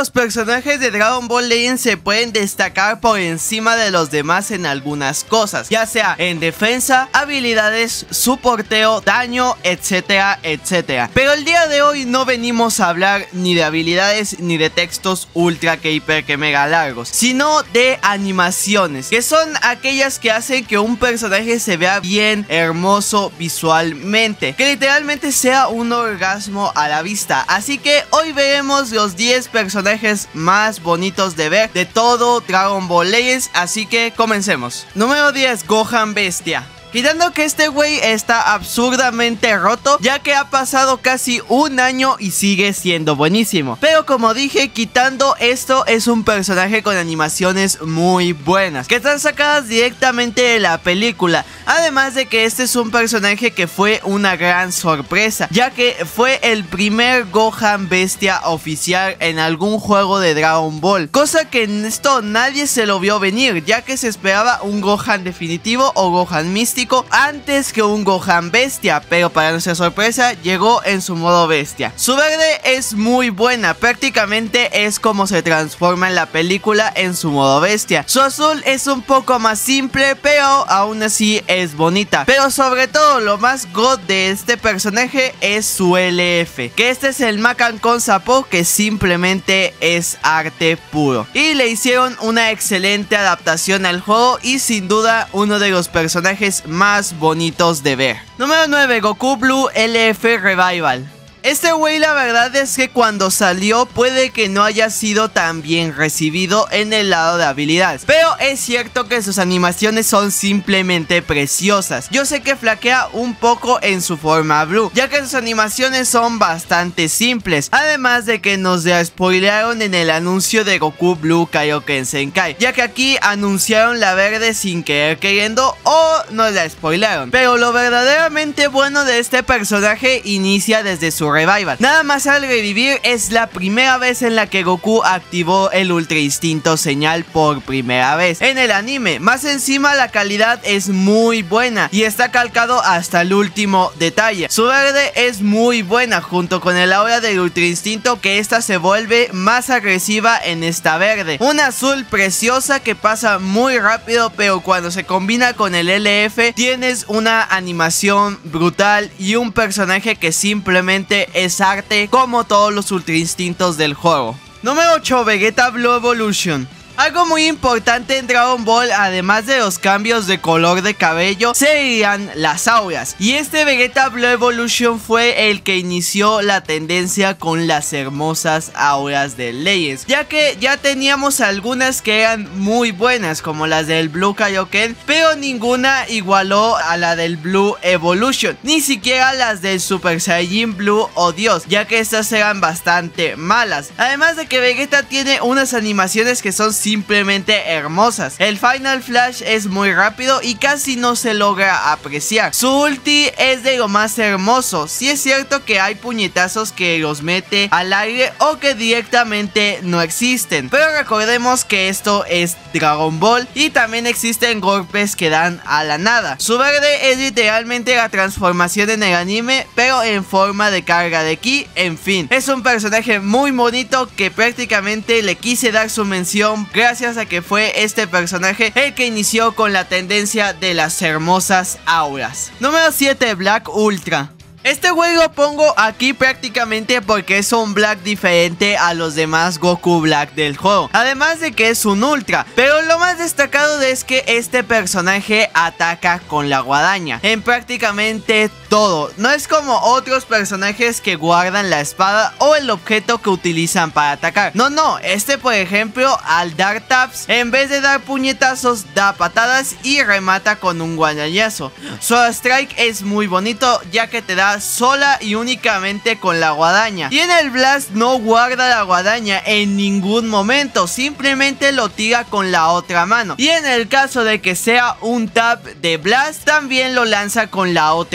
los personajes de Dragon Ball Legends se pueden destacar por encima de los demás en algunas cosas, ya sea en defensa, habilidades, su porteo, daño, etcétera, etcétera. Pero el día de hoy no venimos a hablar ni de habilidades ni de textos ultra que hiper que mega largos, sino de animaciones, que son aquellas que hacen que un personaje se vea bien hermoso visualmente, que literalmente sea un orgasmo a la vista. Así que hoy veremos los 10 personajes más bonitos de ver de todo Dragon Ball Legends, así que comencemos. Número 10, Gohan Bestia. Quitando que este güey está absurdamente roto, ya que ha pasado casi un año y sigue siendo buenísimo. Pero como dije, quitando esto, es un personaje con animaciones muy buenas, que están sacadas directamente de la película. Además de que este es un personaje que fue una gran sorpresa, ya que fue el primer Gohan Bestia oficial en algún juego de Dragon Ball. Cosa que en esto nadie se lo vio venir, ya que se esperaba un Gohan definitivo o Gohan místico antes que un Gohan Bestia, pero para nuestra sorpresa llegó en su modo bestia. Su verde es muy buena, prácticamente es como se transforma en la película en su modo bestia. Su azul es un poco más simple, pero aún así es bonita. Pero sobre todo lo más god de este personaje es su LF, que este es el Macan con Sapo, que simplemente es arte puro. Y le hicieron una excelente adaptación al juego y sin duda uno de los personajes más bonitos de ver. Número 9, Goku Blue LF Revival. Este güey la verdad es que cuando salió puede que no haya sido tan bien recibido en el lado de habilidades, pero es cierto que sus animaciones son simplemente preciosas. Yo sé que flaquea un poco en su forma blue, ya que sus animaciones son bastante simples, además de que nos la spoilearon en el anuncio de Goku Blue Kaioken Senkai, ya que aquí anunciaron la verde sin querer queriendo o nos la spoilearon. Pero lo verdaderamente bueno de este personaje inicia desde su revival. Nada más al revivir es la primera vez en la que Goku activó el Ultra Instinto señal por primera vez en el anime. Más encima la calidad es muy buena y está calcado hasta el último detalle. Su verde es muy buena junto con el aura del Ultra Instinto, que esta se vuelve más agresiva en esta verde. Una azul preciosa que pasa muy rápido, pero cuando se combina con el LF tienes una animación brutal y un personaje que simplemente es arte, como todos los Ultra Instintos del juego. Número 8, Vegeta Blue Evolution. Algo muy importante en Dragon Ball, además de los cambios de color de cabello, serían las auras. Y este Vegeta Blue Evolution fue el que inició la tendencia con las hermosas auras de Legends, ya que ya teníamos algunas que eran muy buenas, como las del Blue Kaioken, pero ninguna igualó a la del Blue Evolution, ni siquiera las del Super Saiyajin Blue o Dios, ya que estas eran bastante malas. Además de que Vegeta tiene unas animaciones que son simplemente hermosas. El Final Flash es muy rápido y casi no se logra apreciar. Su ulti es de lo más hermoso. Sí es cierto que hay puñetazos que los mete al aire o que directamente no existen, pero recordemos que esto es Dragon Ball y también existen golpes que dan a la nada. Su verde es literalmente la transformación en el anime, pero en forma de carga de ki. En fin, es un personaje muy bonito que prácticamente le quise dar su mención gracias a que fue este personaje el que inició con la tendencia de las hermosas auras. Número 7, Black Ultra. Este güey lo pongo aquí prácticamente porque es un Black diferente a los demás Goku Black del juego, además de que es un Ultra. Pero lo más destacado es que este personaje ataca con la guadaña en prácticamente todo. No es como otros personajes que guardan la espada o el objeto que utilizan para atacar. No, este por ejemplo al dar taps, en vez de dar puñetazos, da patadas y remata con un guadañazo. Su strike es muy bonito, ya que te da sola y únicamente con la guadaña, y en el blast no guarda la guadaña en ningún momento, simplemente lo tira con la otra mano, y en el caso de que sea un tap de blast también lo lanza con la otra mano.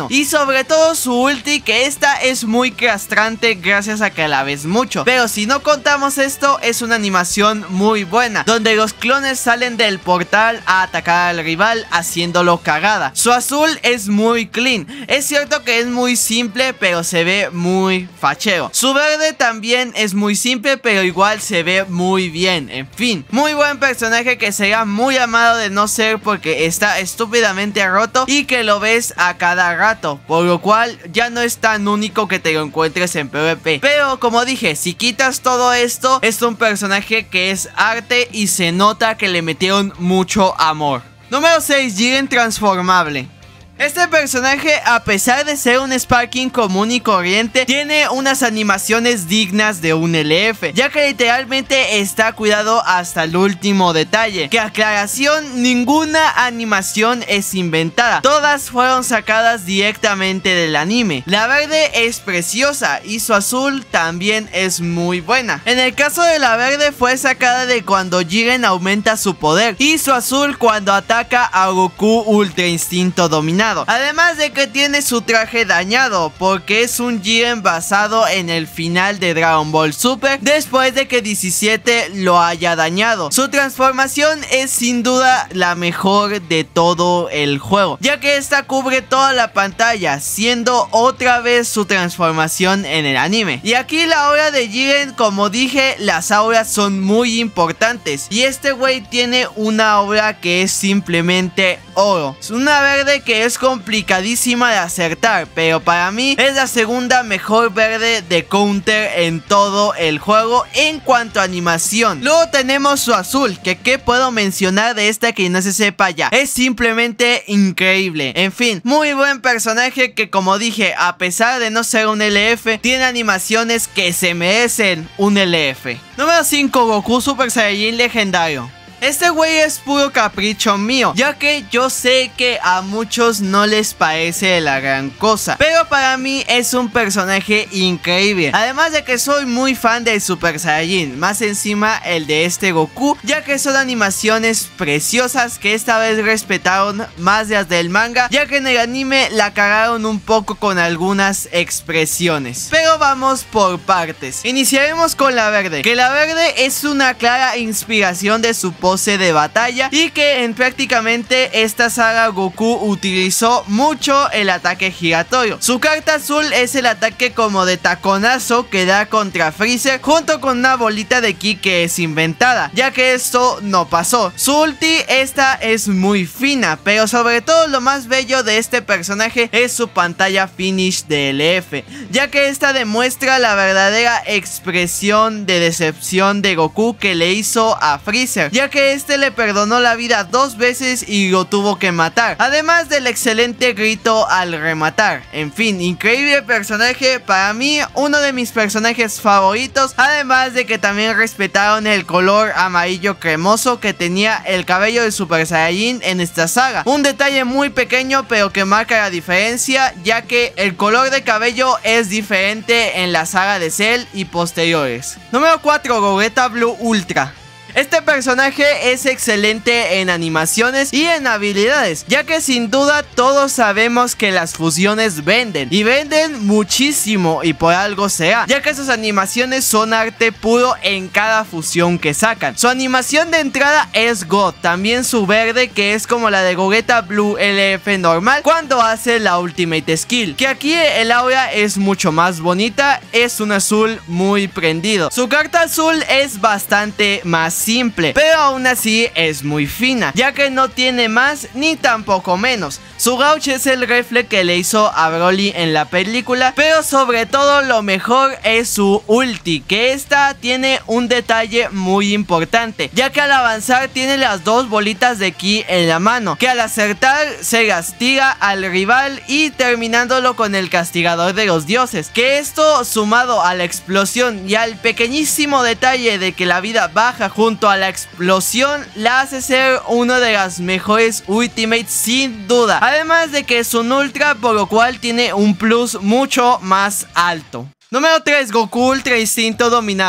1. Y sobre todo su ulti, que esta es muy castrante gracias a que la ves mucho. Pero si no contamos esto, es una animación muy buena, donde los clones salen del portal a atacar al rival haciéndolo cagada. Su azul es muy clean. Es cierto que es muy simple, pero se ve muy fachero. Su verde también es muy simple, pero igual se ve muy bien. En fin, muy buen personaje que será muy amado de no ser porque está estúpidamente roto y que lo ves a cada rato, por lo cual ya no es tan único que te lo encuentres en PvP. Pero como dije, si quitas todo esto, es un personaje que es arte y se nota que le metieron mucho amor. Número 6, Jiren transformable. Este personaje, a pesar de ser un Sparking común y corriente, tiene unas animaciones dignas de un LF, ya que literalmente está cuidado hasta el último detalle. Que aclaración, ninguna animación es inventada, todas fueron sacadas directamente del anime. La verde es preciosa y su azul también es muy buena. En el caso de la verde fue sacada de cuando Jiren aumenta su poder, y su azul cuando ataca a Goku Ultra Instinto Dominado. Además de que tiene su traje dañado, porque es un Jiren basado en el final de Dragon Ball Super, después de que 17 lo haya dañado. Su transformación es sin duda la mejor de todo el juego, ya que esta cubre toda la pantalla, siendo otra vez su transformación en el anime. Y aquí la aura de Jiren, como dije, las auras son muy importantes, y este güey tiene una aura que es simplemente oro. Es una verde que es complicadísima de acertar, pero para mí es la segunda mejor verde de counter en todo el juego en cuanto a animación. Luego tenemos su azul, que qué puedo mencionar de esta que no se sepa ya, es simplemente increíble. En fin, muy buen personaje que, como dije, a pesar de no ser un LF, tiene animaciones que se merecen un LF. Número 5, Goku Super Saiyajin legendario. Este güey es puro capricho mío, ya que yo sé que a muchos no les parece la gran cosa, pero para mí es un personaje increíble. Además de que soy muy fan del Super Saiyajin, más encima el de este Goku, ya que son animaciones preciosas que esta vez respetaron más las del manga, ya que en el anime la cagaron un poco con algunas expresiones. Pero vamos por partes. Iniciaremos con la verde, que la verde es una clara inspiración de su pose de batalla, y que en prácticamente esta saga Goku utilizó mucho el ataque giratorio. Su carta azul es el ataque como de taconazo que da contra Freezer, junto con una bolita de ki que es inventada, ya que esto no pasó. Su ulti, esta es muy fina, pero sobre todo lo más bello de este personaje es su pantalla finish de LF, ya que esta demuestra la verdadera expresión de decepción de Goku que le hizo a Freezer, ya que este le perdonó la vida 2 veces y lo tuvo que matar, además del excelente grito al rematar. En fin, increíble personaje, para mí uno de mis personajes favoritos, además de que también respetaron el color amarillo cremoso que tenía el cabello de Super Saiyajin en esta saga, un detalle muy pequeño pero que marca la diferencia, ya que el color de cabello es diferente en la saga de Cell y posteriores. Número 4, Gogeta Blue Ultra. Este personaje es excelente en animaciones y en habilidades, ya que sin duda todos sabemos que las fusiones venden, y venden muchísimo, y por algo sea, ya que sus animaciones son arte puro en cada fusión que sacan. Su animación de entrada es God, también su verde, que es como la de Gogeta Blue LF normal cuando hace la Ultimate Skill, que aquí el aura es mucho más bonita, es un azul muy prendido. Su carta azul es bastante más simple, pero aún así es muy fina, ya que no tiene más ni tampoco menos. Su gauch es el rifle que le hizo a Broly en la película, pero sobre todo lo mejor es su ulti, que esta tiene un detalle muy importante, ya que al avanzar tiene las 2 bolitas de ki en la mano, que al acertar se castiga al rival y terminándolo con el castigador de los dioses, que esto sumado a la explosión y al pequeñísimo detalle de que la vida baja junto a la explosión, la hace ser uno de las mejores ultimates sin duda. Además de que es un ultra, por lo cual tiene un plus mucho más alto. Número 3, Goku Ultra Instinto Dominado.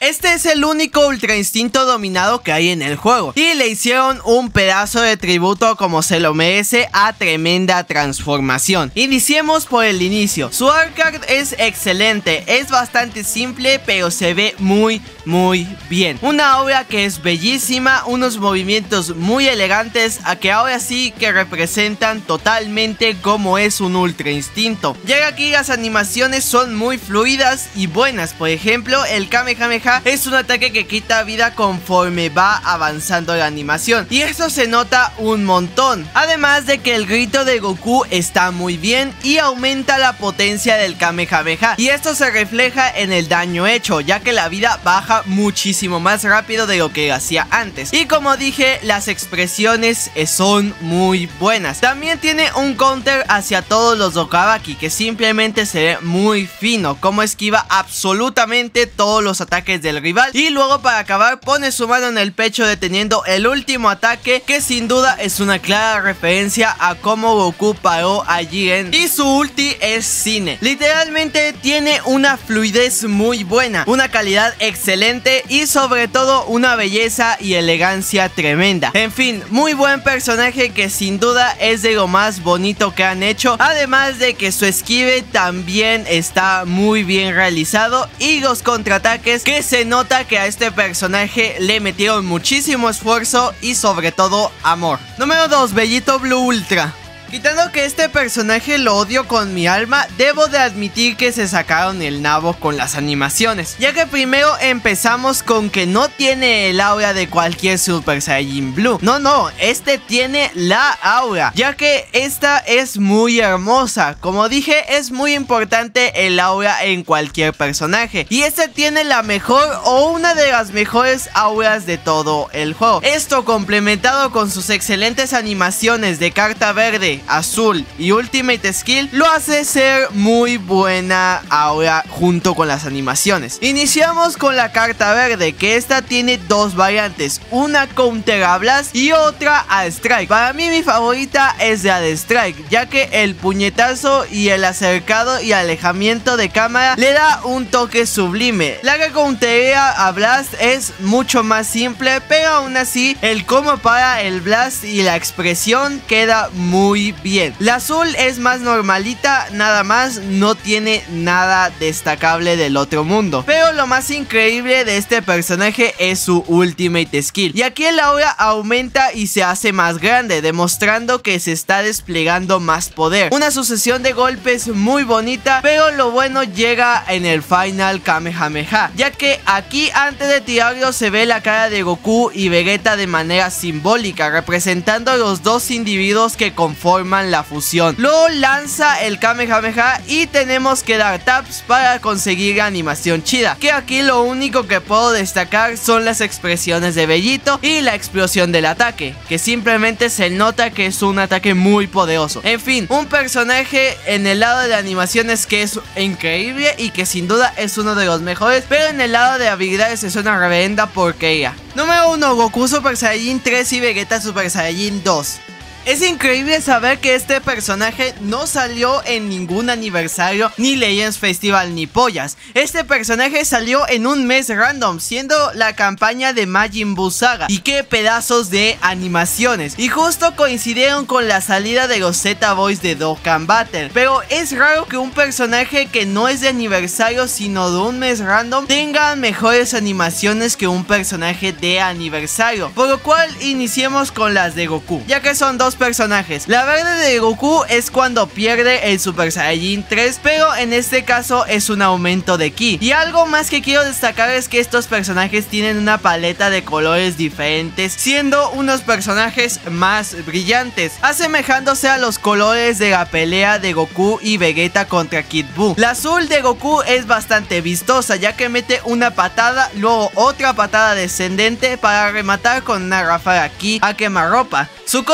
Este es el único Ultra Instinto dominado que hay en el juego y le hicieron un pedazo de tributo como se lo merece a tremenda transformación. Iniciemos por el inicio. Su arcade es excelente, es bastante simple pero se ve muy bien. Una obra que es bellísima, unos movimientos muy elegantes a que ahora sí que representan totalmente cómo es un Ultra Instinto. Ya que aquí las animaciones son muy fluidas y buenas. Por ejemplo, el Kamehameha es un ataque que quita vida conforme va avanzando la animación y esto se nota un montón. Además de que el grito de Goku está muy bien y aumenta la potencia del Kamehameha y esto se refleja en el daño hecho, ya que la vida baja muchísimo más rápido de lo que hacía antes. Y como dije, las expresiones son muy buenas. También tiene un counter hacia todos los Dokabaki que simplemente se ve muy fino, como esquiva absolutamente todos los ataques del rival y luego para acabar pone su mano en el pecho deteniendo el último ataque, que sin duda es una clara referencia a cómo Goku paró a Jiren, y su ulti es cine. Literalmente tiene una fluidez muy buena, una calidad excelente y sobre todo una belleza y elegancia tremenda. En fin, muy buen personaje que sin duda es de lo más bonito que han hecho, además de que su esquive también está muy bien realizado y los contraataques que se nota que a este personaje le metieron muchísimo esfuerzo y sobre todo amor. Número 2, Bellito Blue Ultra. Quitando que este personaje lo odio con mi alma, debo de admitir que se sacaron el nabo con las animaciones, ya que primero empezamos con que no tiene el aura de cualquier Super Saiyajin Blue. No, este tiene la aura, ya que esta es muy hermosa. Como dije, es muy importante el aura en cualquier personaje y este tiene la mejor o una de las mejores auras de todo el juego. Esto complementado con sus excelentes animaciones de carta verde, azul y Ultimate Skill lo hace ser muy buena aura junto con las animaciones. Iniciamos con la carta verde, que esta tiene dos variantes, una counter a Blast y otra a Strike. Para mí mi favorita es la de Strike, ya que el puñetazo y el acercado y alejamiento de cámara le da un toque sublime. La que counterea a Blast es mucho más simple, pero aún así el cómo para el Blast y la expresión queda muy bien. La azul es más normalita, nada más, no tiene nada destacable del otro mundo, pero lo más increíble de este personaje es su Ultimate Skill, y aquí el aura aumenta y se hace más grande, demostrando que se está desplegando más poder. Una sucesión de golpes muy bonita, pero lo bueno llega en el Final Kamehameha, ya que aquí antes de tirarlo se ve la cara de Goku y Vegeta de manera simbólica, representando los dos individuos que conforman la fusión. Luego lanza el Kamehameha y tenemos que dar taps para conseguir la animación chida, que aquí lo único que puedo destacar son las expresiones de Bellito y la explosión del ataque, que simplemente se nota que es un ataque muy poderoso. En fin, un personaje en el lado de animaciones que es increíble y que sin duda es uno de los mejores, pero en el lado de habilidades es una reverenda porquería. Número 1, Goku Super Saiyajin 3 y Vegeta Super Saiyajin 2. Es increíble saber que este personaje no salió en ningún aniversario, ni Legends Festival, ni pollas. Este personaje salió en un mes random, siendo la campaña de Majin Buu Saga. Y qué pedazos de animaciones. Y justo coincidieron con la salida de los Z-Boys de Dokkan Battle. Pero es raro que un personaje que no es de aniversario, sino de un mes random, tenga mejores animaciones que un personaje de aniversario. Por lo cual iniciemos con las de Goku, ya que son dos personajes. La verde de Goku es cuando pierde el Super Saiyajin 3, pero en este caso es un aumento de ki. Y algo más que quiero destacar es que estos personajes tienen una paleta de colores diferentes, siendo unos personajes más brillantes, asemejándose a los colores de la pelea de Goku y Vegeta contra Kid Buu. La azul de Goku es bastante vistosa, ya que mete una patada, luego otra patada descendente para rematar con una ráfaga ki a quemarropa. Su cover es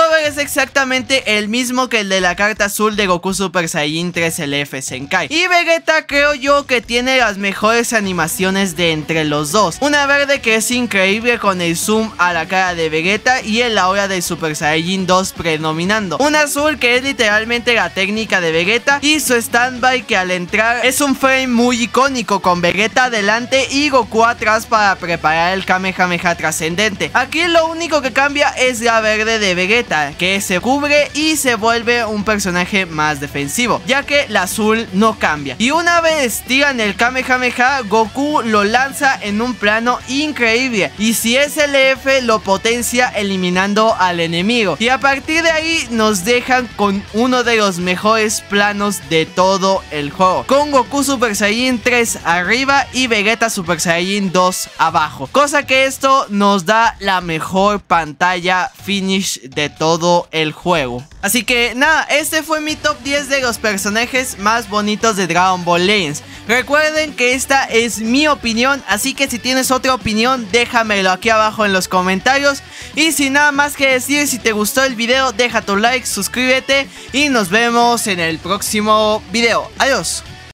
exactamente el mismo que el de la carta azul de Goku Super Saiyajin 3 LF Zenkai. Y Vegeta creo yo que tiene las mejores animaciones de entre los dos. Una verde que es increíble con el zoom a la cara de Vegeta y el aura de Super Saiyajin 2 predominando. Una azul que es literalmente la técnica de Vegeta y su standby que al entrar es un frame muy icónico con Vegeta adelante y Goku atrás para preparar el Kamehameha trascendente. Aquí lo único que cambia es la verde de Vegeta, que se cubre y se vuelve un personaje más defensivo, ya que la azul no cambia. Y una vez tiran el Kamehameha, Goku lo lanza en un plano increíble y si es LF lo potencia eliminando al enemigo. Y a partir de ahí nos dejan con uno de los mejores planos de todo el juego, con Goku Super Saiyajin 3 arriba y Vegeta Super Saiyajin 2 abajo, cosa que esto nos da la mejor pantalla finish de todo el juego. Así que nada, este fue mi top 10 de los personajes más bonitos de Dragon Ball Legends. Recuerden que esta es mi opinión, así que si tienes otra opinión déjamelo aquí abajo en los comentarios. Y sin nada más que decir, si te gustó el video deja tu like, suscríbete y nos vemos en el próximo video. Adiós.